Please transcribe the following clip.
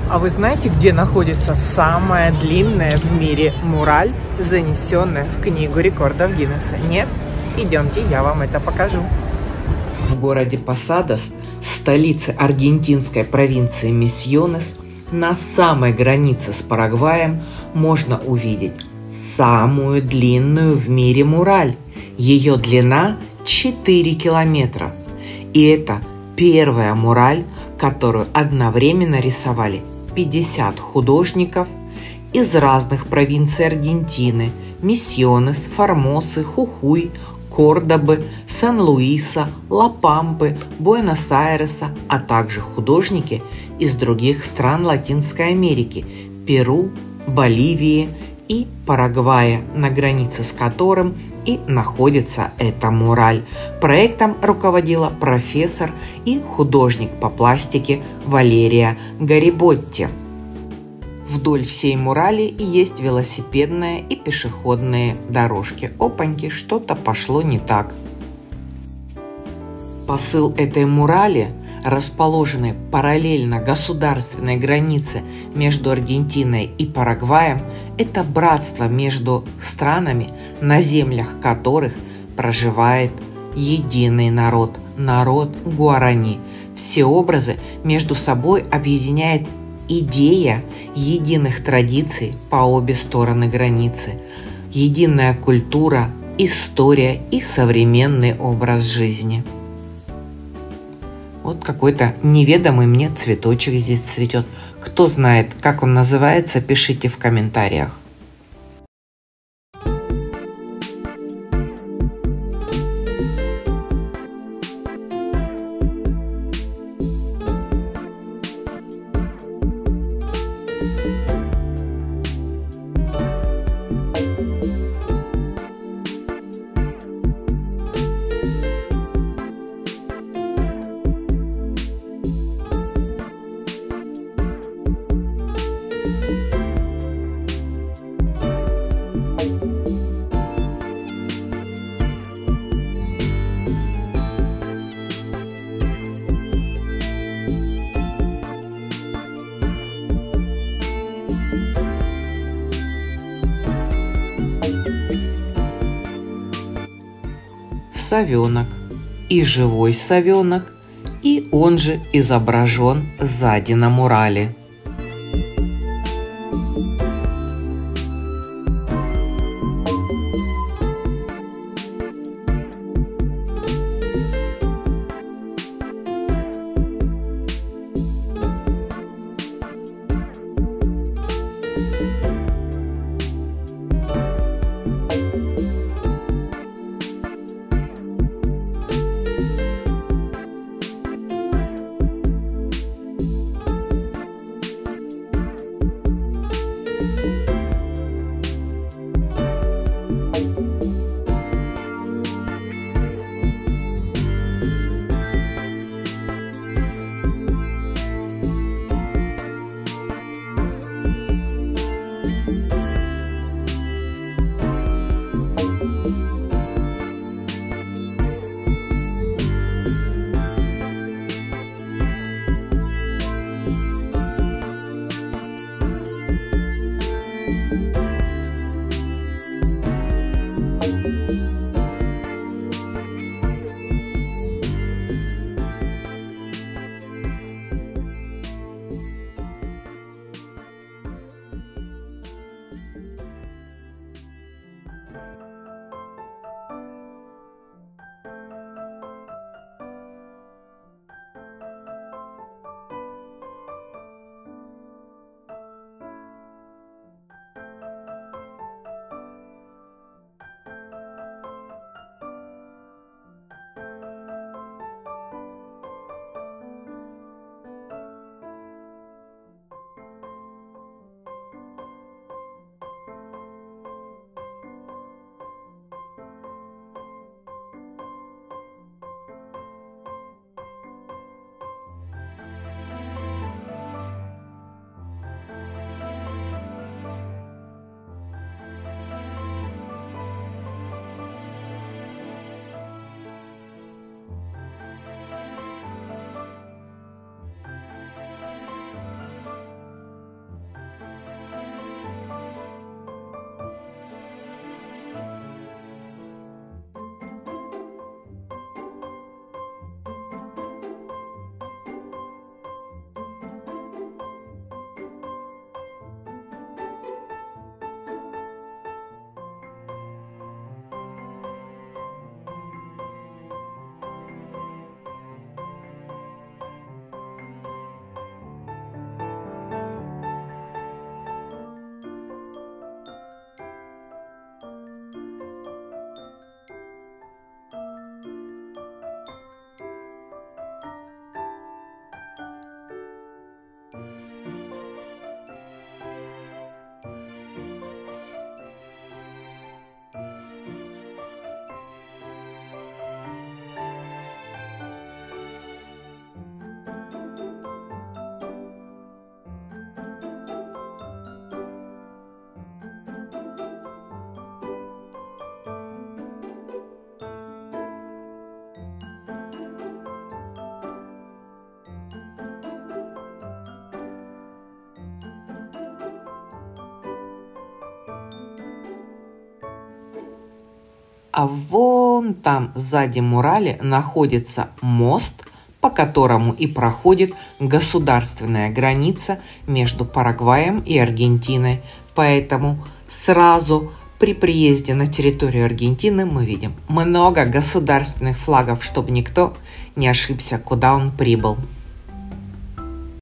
А вы знаете, где находится самая длинная в мире мураль, занесенная в Книгу рекордов Гиннесса? Нет? Идемте, я вам это покажу. В городе Посадос, столице аргентинской провинции Мисьонес, на самой границе с Парагваем можно увидеть самую длинную в мире мураль. Ее длина 4 километра. И это первая мураль, которую одновременно рисовали 50 художников из разных провинций Аргентины: Мисьонес, Формосы, Хухуй, Кордобы, Сан-Луиса, Ла-Пампы, Буэнос-Айреса, а также художники из других стран Латинской Америки: Перу, Боливии и Парагвая, на границе с которым и находится эта мураль. Проектом руководила профессор и художник по пластике Валерия Гариботти. Вдоль всей мурали есть велосипедные и пешеходные дорожки. Опаньки, что-то пошло не так. Посыл этой мурали, расположенной параллельно государственной границе между Аргентиной и Парагваем, это братство между странами, на землях которых проживает единый народ – народ Гуарани. Все образы между собой объединяет идея единых традиций по обе стороны границы, единая культура, история и современный образ жизни. Вот какой-то неведомый мне цветочек здесь цветет. Кто знает, как он называется, пишите в комментариях. Совенок и живой совенок, и он же изображен сзади на мурале. А вон там сзади мурали находится мост, по которому и проходит государственная граница между Парагваем и Аргентиной. Поэтому сразу при приезде на территорию Аргентины мы видим много государственных флагов, чтобы никто не ошибся, куда он прибыл.